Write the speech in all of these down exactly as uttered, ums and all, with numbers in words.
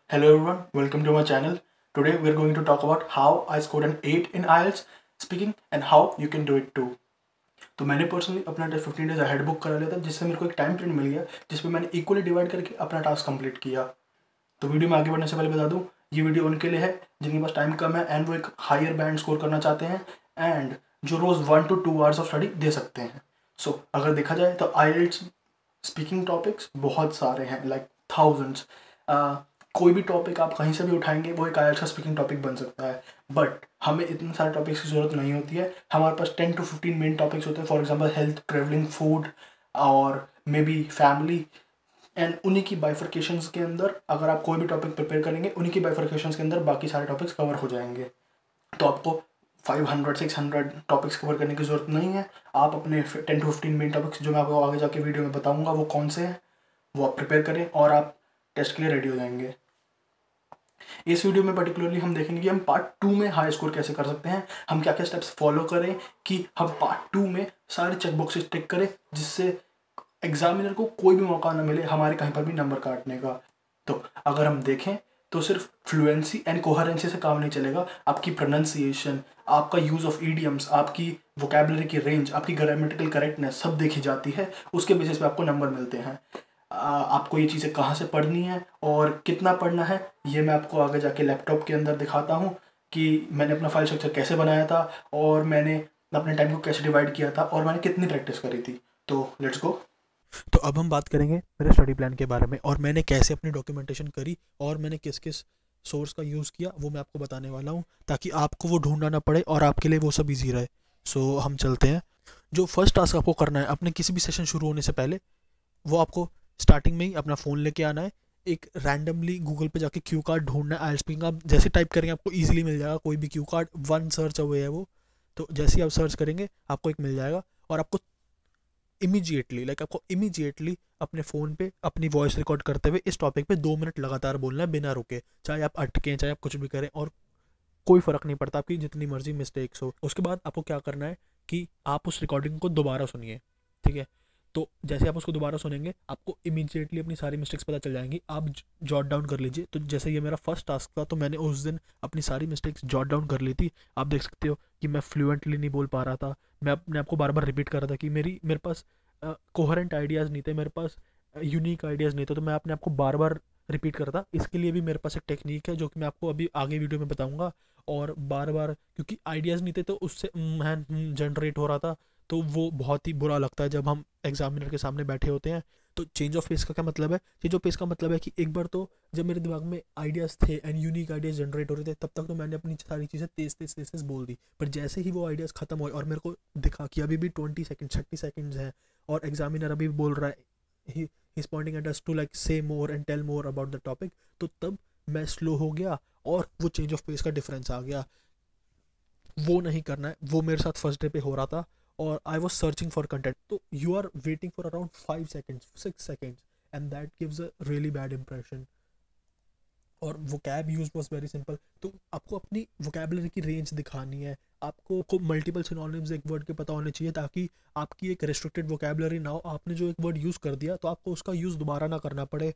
Hello everyone, welcome to my channel. Today we are going to talk about how I scored an eight in I E L T S speaking and how you can do it too. तो मैंने personally अपना test fifteen days ahead book करा लिया था, जिससे मेरे को एक टाइम पीरियड मिल गया जिसमें मैंने इक्वली डिवाइड करके अपना टास्क कंप्लीट किया। तो वीडियो में आगे बढ़ने से पहले बता दूं, ये वीडियो उनके लिए है जिनके पास टाइम कम है एंड वो एक हायर बैंड स्कोर करना चाहते हैं एंड जो रोज़ one to two hours of study दे सकते हैं। सो so, अगर देखा जाए तो I E L T S speaking topics बहुत सारे हैं, लाइक थाउजेंड्स। कोई भी टॉपिक आप कहीं से भी उठाएंगे वो एक I E L T S का स्पीकिंग टॉपिक बन सकता है, बट हमें इतने सारे टॉपिक्स की ज़रूरत नहीं होती है। हमारे पास ten to fifteen main topics होते हैं, for example health, travelling, food और मे बी फैमिली। एंड उन्हीं की बाइफर्केशंस के अंदर अगर आप कोई भी टॉपिक प्रिपेयर करेंगे, उन्हीं की बाइफर्केशंस के अंदर बाकी सारे टॉपिक्स कवर हो जाएंगे। तो आपको five hundred six hundred topics cover करने की ज़रूरत नहीं है। आप अपने ten to fifteen main topics जो मैं आपको आगे जाके वीडियो में बताऊंगा वो कौन से हैं, वो आप प्रिपेयर करें और आप टेस्ट के लिए रेडी हो जाएंगे। इस वीडियो में पर्टिकुलरली हम देखेंगे कि हम पार्ट टू में हाई स्कोर कैसे कर सकते हैं, हम क्या क्या स्टेप्स फॉलो करें कि हम पार्ट टू में सारे चेक बॉक्सेस टिक करें, जिससे एग्जामिनर को कोई भी मौका ना मिले हमारे कहीं पर भी नंबर काटने का। तो अगर हम देखें तो सिर्फ फ्लुएंसी एंड कोहेरेंसी से काम नहीं चलेगा। आपकी प्रोनाउंसिएशन, आपका यूज़ ऑफ ईडियम्स, आपकी वोकेबलरी की रेंज, आपकी ग्रामेटिकल करेक्टनेस सब देखी जाती है। उसके बेसिस पे आपको नंबर मिलते हैं। आपको ये चीज़ें कहाँ से पढ़नी है और कितना पढ़ना है, ये मैं आपको आगे जाके लैपटॉप के अंदर दिखाता हूँ कि मैंने अपना फाइल स्ट्रक्चर कैसे बनाया था और मैंने अपने टाइम को कैसे डिवाइड किया था और मैंने कितनी प्रैक्टिस करी थी। तो लेट्स गो। तो अब हम बात करेंगे मेरे स्टडी प्लान के बारे में और मैंने कैसे अपनी डॉक्यूमेंटेशन करी और मैंने किस किस सोर्स का यूज़ किया, वो मैं आपको बताने वाला हूँ ताकि आपको वो ढूंढना ना पड़े और आपके लिए वो सब इजी रहे। सो हम चलते हैं। जो फर्स्ट टास्क आपको करना है अपने किसी भी सेशन शुरू होने से पहले, वो आपको स्टार्टिंग में ही अपना फ़ोन लेके आना है। एक रैंडमली गूगल पे जाके क्यू कार्ड ढूंढना है। आई स्पीकिंग आप जैसे टाइप करेंगे आपको ईजिली मिल जाएगा कोई भी cue card, one search away है वो। तो जैसे ही आप सर्च करेंगे आपको एक मिल जाएगा और आपको इमीजिएटली लाइक आपको इमीजिएटली अपने फ़ोन पे अपनी वॉइस रिकॉर्ड करते हुए इस टॉपिक पे दो मिनट लगातार बोलना है बिना रुके। चाहे आप अटकें, चाहे आप कुछ भी करें, और कोई फ़र्क नहीं पड़ता, आपकी जितनी मर्जी मिस्टेक्स हो। उसके बाद आपको क्या करना है कि आप उस रिकॉर्डिंग को दोबारा सुनिए, ठीक है। तो जैसे आप उसको दोबारा सुनेंगे आपको इमीडिएटली अपनी सारी मिस्टेक्स पता चल जाएंगी। आप जॉट डाउन कर लीजिए। तो जैसे ये मेरा फर्स्ट टास्क था तो मैंने उस दिन अपनी सारी मिस्टेक्स जॉट डाउन कर ली थी। आप देख सकते हो कि मैं फ्लुएंटली नहीं बोल पा रहा था, मैं अपने आप को बार बार रिपीट कर रहा था कि मेरी मेरे पास कोहरेंट आइडियाज़ नहीं थे, मेरे पास यूनिक आइडियाज़ नहीं थे, तो मैं अपने आप को बार बार रिपीट करता। इसके लिए भी मेरे पास एक टेक्निक है जो कि मैं आपको अभी आगे वीडियो में बताऊंगा। और बार बार क्योंकि आइडियाज़ नहीं थे तो उससे मैं जनरेट हो रहा था, तो वो बहुत ही बुरा लगता है जब हम एग्जामिनर के सामने बैठे होते हैं। तो चेंज ऑफ पेस का क्या मतलब है? चेंज ऑफ पेस का मतलब है कि एक बार तो जब मेरे दिमाग में आइडियाज़ थे एंड यूनिक आइडियाज़ जनरेट हो रहे थे, तब तक तो मैंने अपनी सारी चीज़ें तेज तेज तेज तेज बोल दी। पर जैसे ही वो आइडियाज़ खत्म हुए और मेरे को दिखा कि अभी भी ट्वेंटी सेकेंड थर्टी सेकेंड्स हैं और एग्जामिनर अभी बोल रहा है, he is pointing at us to like say more and tell more about the topic, तो तब मैं स्लो हो गया और वो चेंज ऑफ पेस का डिफरेंस आ गया। वो नहीं करना है, वो मेरे साथ फर्स्ट डे पे हो रहा था और I was searching for content. तो you are waiting for around five seconds six seconds and that gives a really bad impression. और vocab use was very simple. तो आपको अपनी वोकैबलरी की रेंज दिखानी है, आपको को मल्टीपल सिनोनिम्स एक वर्ड के पता होने चाहिए ताकि आपकी एक रेस्ट्रिक्टेड वोकैबलरी ना हो। आपने जो एक वर्ड यूज़ कर दिया तो आपको उसका यूज़ दोबारा ना करना पड़े।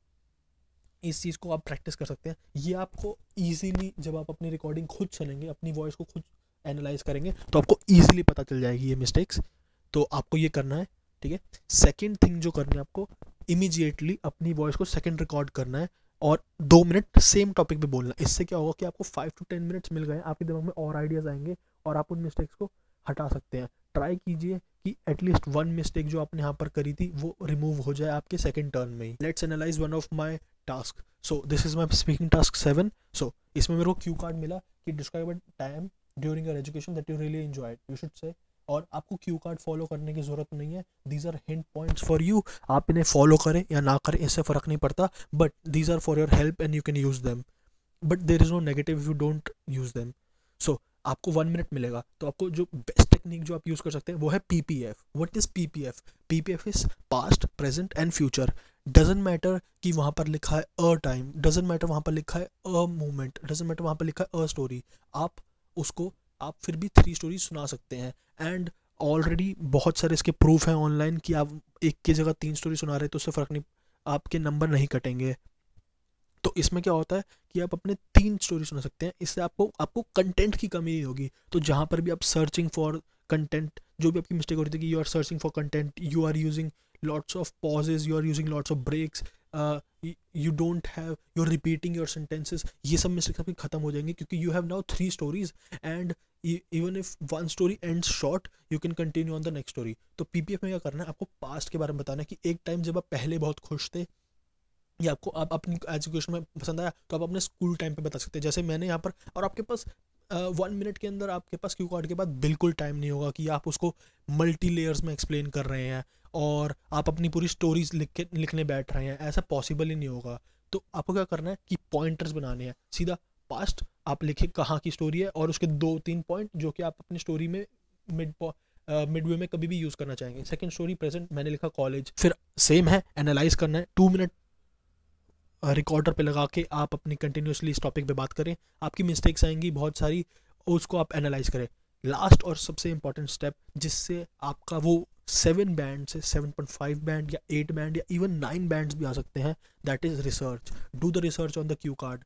इस चीज़ को आप प्रैक्टिस कर सकते हैं। ये आपको ईजीली जब आप अपनी रिकॉर्डिंग खुद सुनेंगे, अपनी वॉइस को खुद एनालाइज करेंगे, तो आपको ईजिली पता चल जाएगी ये मिस्टेक्स। तो आपको ये करना है, ठीक है। सेकेंड थिंग जो करनी है आपको, इमीजिएटली अपनी वॉइस को सेकेंड रिकॉर्ड करना है और दो मिनट सेम टॉपिक पे बोलना। इससे क्या होगा कि आपको फाइव टू टेन मिनट्स मिल गए, आपके दिमाग में और आइडियाज़ आएंगे और आप उन मिस्टेक्स को हटा सकते हैं। ट्राई कीजिए कि एटलीस्ट वन मिस्टेक जो आपने यहाँ पर करी थी वो रिमूव हो जाए आपके सेकेंड टर्न में ही। Let's analyse one of my task. So this is my speaking task seven. So इसमें मेरे को क्यू कार्ड मिला कि describe a time during your education that you really enjoyed, you should say. और आपको Q card follow करने की जरूरत नहीं है, these are hint points for you. आप इन्हें फॉलो करें या ना करें इससे फ़र्क नहीं पड़ता, but these are for your help and you can use them. But there is no negative if you don't use them. So आपको वन मिनट मिलेगा, तो आपको जो बेस्ट टेक्निक जो आप यूज़ कर सकते हैं वो है P P F. What is P P F? P P F is past, present and future. Doesn't matter कि वहाँ पर लिखा है अ टाइम, डजेंट मैटर वहाँ पर लिखा है अ मोमेंट, डजेंट मैटर वहाँ पर लिखा है अ स्टोरी। आप उसको आप फिर भी थ्री स्टोरीज सुना सकते हैं। एंड ऑलरेडी बहुत सारे इसके प्रूफ हैं ऑनलाइन कि आप एक की जगह तीन स्टोरी सुना रहे हैं तो उससे फ़र्क नहीं, आपके नंबर नहीं कटेंगे। तो इसमें क्या होता है कि आप अपने तीन स्टोरी सुना सकते हैं, इससे आपको आपको कंटेंट की कमी नहीं होगी। तो जहाँ पर भी आप सर्चिंग फॉर कंटेंट, जो भी आपकी मिस्टेक हो रही थी कि you are searching for content, you are using lots of pauses, you are using lots of breaks, you don't have, you are repeating your sentences, ये सब मिस्टेक्स आपकी खत्म हो जाएंगी क्योंकि you have now three stories and even if one story ends short you can continue on the next story. तो PPF में क्या करना है, आपको पास्ट के बारे में बताना है कि एक टाइम जब आप पहले बहुत खुश थे या आपको आप अपनी एजुकेशन में पसंद आया तो आप अपने स्कूल टाइम पे बता सकते हैं, जैसे मैंने यहाँ पर। और आपके पास वन मिनट के अंदर आपके पास क्यू कार्ड के बाद बिल्कुल टाइम नहीं होगा कि आप उसको मल्टी लेयर्स में एक्सप्लेन कर रहे हैं और आप अपनी पूरी स्टोरीज लिख के लिखने बैठ रहे हैं, ऐसा पॉसिबल ही नहीं होगा। तो आपको क्या करना है कि पॉइंटर्स बनाने हैं, सीधा पास्ट आप लिखे कहाँ की स्टोरी है और उसके दो तीन पॉइंट जो कि आप अपनी स्टोरी में मिड मिडवे में कभी भी यूज़ करना चाहेंगे। सेकंड स्टोरी प्रेजेंट, मैंने लिखा कॉलेज, फिर सेम है, एनालाइज करना है, टू मिनट रिकॉर्डर पे लगा के आप अपनी कंटिन्यूसली इस टॉपिक पे बात करें, आपकी मिस्टेक्स आएंगी बहुत सारी, उसको आप एनालाइज करें। लास्ट और सबसे इंपॉर्टेंट स्टेप जिससे आपका वो सेवन बैंड से सेवन पॉइंट फाइव बैंड या एट बैंड या इवन नाइन बैंड्स भी आ सकते हैं, that is research. Do the research on the cue card.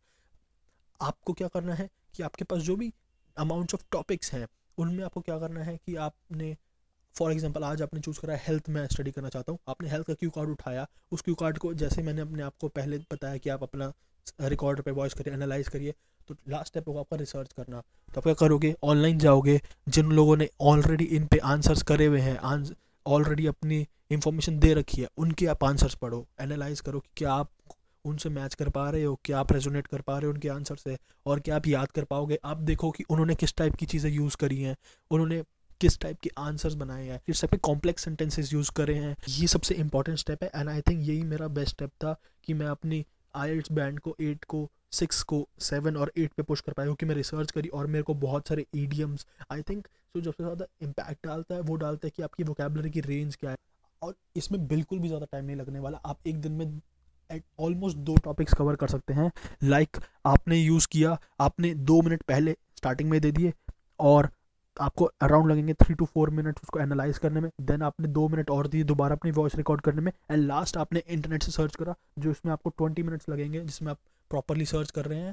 आपको क्या करना है कि आपके पास जो भी अमाउंट्स ऑफ टॉपिक्स हैं उनमें आपको क्या करना है कि आपने फॉर एग्जांपल आज आपने चूज़ करा है हेल्थ में स्टडी करना चाहता हूँ, आपने हेल्थ का क्यू कार्ड उठाया, उस क्यू कार्ड को जैसे मैंने अपने आपको पहले बताया कि आप अपना रिकॉर्ड पे वॉइस करिए, एनालाइज करिए, तो लास्ट स्टेप होगा आपका रिसर्च करना। तो आप क्या करोगे, ऑनलाइन जाओगे, जिन लोगों ने ऑलरेडी इन पे आंसर्स करे हुए हैं, ऑलरेडी अपनी इंफॉर्मेशन दे रखी है, उनके आप आंसर्स पढ़ो, एनालाइज करो कि क्या आप उनसे मैच कर पा रहे हो, क्या आप रेजोनेट कर पा रहे हो उनके आंसर से, और क्या आप याद कर पाओगे। आप देखो कि उन्होंने किस टाइप की चीज़ें यूज़ करी हैं, उन्होंने किस टाइप के आंसर्स बनाए हैं, किस टाइप के कॉम्प्लेक्स सेंटेंसेस यूज़ करे हैं। ये सबसे इंपॉर्टेंट स्टेप है एंड आई थिंक यही मेरा बेस्ट स्टेप था कि मैं अपनी आईएल्ट्स बैंड को एट को सिक्स को सेवन और एट पे पुश कर पाया क्योंकि मैं रिसर्च करी और मेरे को बहुत सारे ईडियम्स आई थिंक सो सबसे ज़्यादा इम्पैक्ट डालता है वो डालता है कि आपकी वोकेबलरी की रेंज क्या है। और इसमें बिल्कुल भी ज़्यादा टाइम नहीं लगने वाला, आप एक दिन में ऑलमोस्ट दो टॉपिक्स कवर कर सकते हैं। लाइक like, आपने यूज़ किया, आपने दो मिनट पहले स्टार्टिंग में दे दिए और आपको अराउंड लगेंगे थ्री टू फोर मिनट उसको एनालाइज करने में, देन आपने दो मिनट और दिए दोबारा अपनी वॉइस रिकॉर्ड करने में, एंड लास्ट आपने इंटरनेट से सर्च करा जो इसमें आपको ट्वेंटी मिनट्स लगेंगे जिसमें आप प्रॉपरली सर्च कर रहे हैं,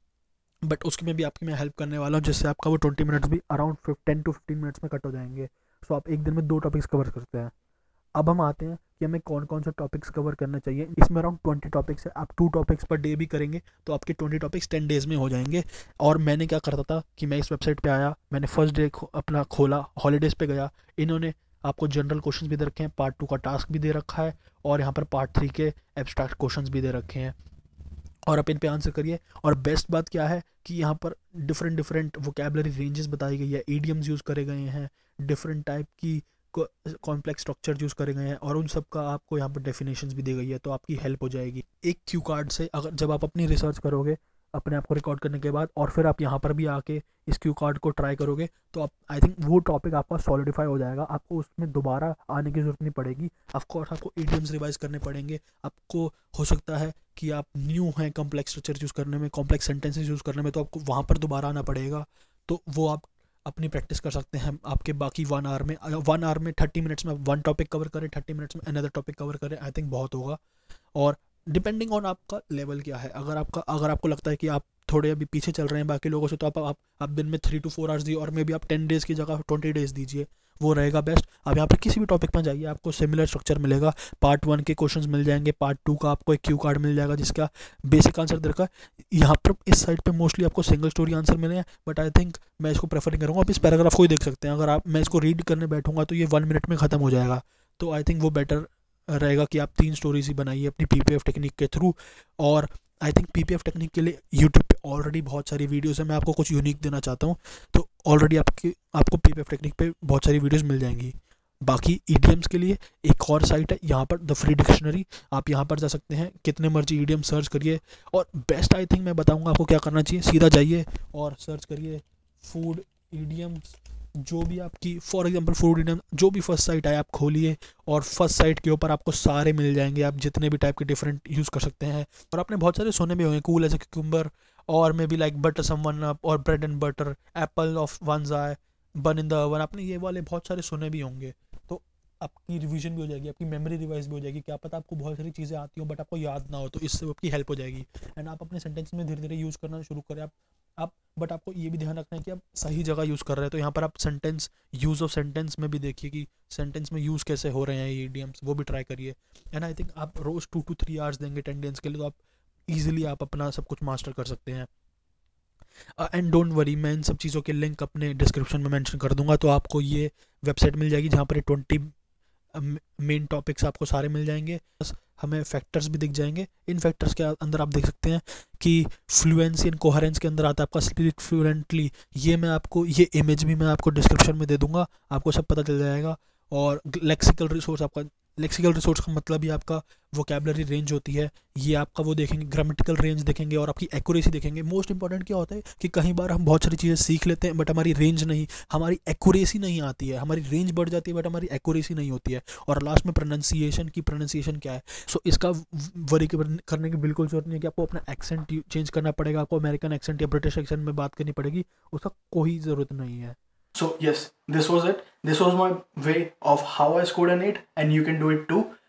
बट उसकी में भी आपकी मैं हेल्प करने वाला हूँ जिससे आपका वो ट्वेंटी मिनट्स भी around ten to fifteen minutes में कट हो जाएंगे। सो आप एक दिन में दो टॉपिक्स कवर करते हैं। अब हम आते हैं कि हमें कौन कौन से टॉपिक्स कवर करना चाहिए। इसमें अराउंड ट्वेंटी टॉपिक्स है, आप टू टॉपिक्स पर डे भी करेंगे तो आपके ट्वेंटी टॉपिक्स टेन डेज़ में हो जाएंगे। और मैंने क्या करता था कि मैं इस वेबसाइट पे आया, मैंने फर्स्ट डे अपना खोला, हॉलीडेज़ पे गया, इन्होंने आपको जनरल क्वेश्चन भी दे रखे हैं, पार्ट टू का टास्क भी दे रखा है और यहाँ पर पार्ट थ्री के एब्स्ट्रैक्ट क्वेश्चन भी दे रखे हैं और आप इन पे आंसर करिए। और बेस्ट बात क्या है कि यहाँ पर डिफरेंट डिफरेंट वोकेबलरी रेंजेस बताई गई है, ईडियम्स यूज़ करे गए हैं, डिफरेंट टाइप की कॉम्प्लेक्स स्ट्रक्चर यूज़ करे गए हैं और उन सब का आपको यहाँ पर डेफिनेशंस भी दी गई है, तो आपकी हेल्प हो जाएगी। एक क्यू कार्ड से अगर जब आप अपनी रिसर्च करोगे अपने आप को रिकॉर्ड करने के बाद और फिर आप यहाँ पर भी आके इस क्यू कार्ड को ट्राई करोगे तो आप आई थिंक वो टॉपिक आपका सॉलिडिफाई हो जाएगा, आपको उसमें दोबारा आने की ज़रूरत नहीं पड़ेगी। ऑफकोर्स आपको ईडियम्स रिवाइज करने पड़ेंगे, आपको हो सकता है कि आप न्यू हैं कॉम्प्लेक्स स्ट्रक्चर यूज़ करने में, कॉम्प्लेक्स सेंटेंसेस यूज़ करने में, तो आपको वहाँ पर दोबारा आना पड़ेगा। तो वो आप अपनी प्रैक्टिस कर सकते हैं आपके बाकी वन आवर में। वन आवर में थर्टी मिनट्स में वन टॉपिक कवर करें, थर्टी मिनट्स में अनदर टॉपिक कवर करें, आई थिंक बहुत होगा। और डिपेंडिंग ऑन आपका लेवल क्या है, अगर आपका अगर आपको लगता है कि आप थोड़े अभी पीछे चल रहे हैं बाकी लोगों से तो आप आप, आप दिन में थ्री टू फोर आवर्स दिए और मे बी आप टेन डेज़ की जगह ट्वेंटी डेज़ दीजिए, वो रहेगा बेस्ट। आप यहाँ पर किसी भी टॉपिक में जाइए आपको सिमिलर स्ट्रक्चर मिलेगा, पार्ट वन के क्वेश्चंस मिल जाएंगे, पार्ट टू का आपको एक क्यू कार्ड मिल जाएगा जिसका बेसिक आंसर दे रखा है। यहाँ पर इस साइड पे मोस्टली आपको सिंगल स्टोरी आंसर मिले हैं, बट आई थिंक मैं इसको प्रेफर नहीं करूँगा। आप इस पैराग्राफ को ही देख सकते हैं, अगर आप मैं इसको रीड करने बैठूंगा तो ये वन मिनट में ख़त्म हो जाएगा, तो आई थिंक वो बेटर रहेगा कि आप तीन स्टोरीज ही बनाइए अपनी पीपीएफ टेक्निक के थ्रू। और आई थिंक पीपीएफ टेक्निक के लिए यूट्यूब पे ऑलरेडी बहुत सारी वीडियोस है, मैं आपको कुछ यूनिक देना चाहता हूँ, तो ऑलरेडी आपकी आपको पीपीएफ टेक्निक पे बहुत सारी वीडियोस मिल जाएंगी। बाकी ईडियम्स के लिए एक और साइट है यहाँ पर द फ्री डिक्शनरी, आप यहाँ पर जा सकते हैं, कितने मर्जी ईडियम सर्च करिए। और बेस्ट आई थिंक मैं बताऊँगा आपको क्या करना चाहिए, सीधा जाइए और सर्च करिए फूड ईडियम्स, जो भी आपकी फॉर एग्जांपल फूड ईडियम, जो भी फर्स्ट साइट आए आप खोलिए और फर्स्ट साइट के ऊपर आपको सारे मिल जाएंगे, आप जितने भी टाइप के डिफरेंट यूज़ कर सकते हैं। और आपने बहुत सारे सुने भी होंगे, कूल एज ए क्यूकम्बर और maybe like butter someone up और bread and butter, apple of one's eye, bun in the oven, आपने ये वाले बहुत सारे सुने भी होंगे। तो आपकी रिवीजन भी हो जाएगी, आपकी मेमोरी रिवाइज भी हो जाएगी। क्या पता आपको बहुत सारी चीज़ें आती हो बट आपको याद ना हो, तो इससे आपकी हेल्प हो जाएगी। एंड आप अपने सेंटेंस में धीरे धीरे यूज़ करना शुरू करें आप आप बट आपको ये भी ध्यान रखना है कि आप सही जगह यूज़ कर रहे हैं। तो यहाँ पर आप सेंटेंस यूज़ ऑफ सेंटेंस में भी देखिए कि सेंटेंस में यूज़ कैसे हो रहे हैं ये इडियम्स, वो भी ट्राई करिए। एंड आई थिंक आप रोज़ टू टू थ्री आवर्स देंगे टेन डेज के लिए, तो आप ईजिली आप अपना सब कुछ मास्टर कर सकते हैं। एंड डोंट वरी, मैं इन सब चीज़ों के लिंक अपने डिस्क्रिप्शन में मेंशन कर दूंगा, तो आपको ये वेबसाइट मिल जाएगी जहाँ पर ट्वेंटी मेन टॉपिक्स आपको सारे मिल जाएंगे। बस हमें फैक्टर्स भी दिख जाएंगे। इन फैक्टर्स के अंदर आप देख सकते हैं कि फ्लुएंसी एंड कोहेरेंस के अंदर आता है आपका स्पीक फ्लुएंटली। ये मैं आपको, ये इमेज भी मैं आपको डिस्क्रिप्शन में दे दूंगा, आपको सब पता चल जाएगा। और लेक्सिकल रिसोर्स, आपका लेक्सिकल रिसोर्स का मतलब ही आपका वोकेबलरी रेंज होती है। ये आपका वो देखेंगे, ग्रामेटिकल रेंज देखेंगे और आपकी एक्यूरेसी देखेंगे। मोस्ट इंपॉर्टेंट क्या होता है कि कई बार हम बहुत सारी चीज़ें सीख लेते हैं बट हमारी रेंज नहीं, हमारी एक्यूरेसी नहीं आती है। हमारी रेंज बढ़ जाती है बट हमारी एक्यूरेसी नहीं होती है। और लास्ट में प्रोनाउंसिएशन की, प्रोनाउंसिएशन क्या है। सो इसका वरी करने की बिल्कुल जरूरत नहीं है कि आपको अपना एक्सेंट चेंज करना पड़ेगा, आपको अमेरिकन एक्सेंट या ब्रिटिश एक्सेंट में बात करनी पड़ेगी, उसका कोई ज़रूरत नहीं है। So yes, this was it. This was my way of how I scored an eight, and you can do it too.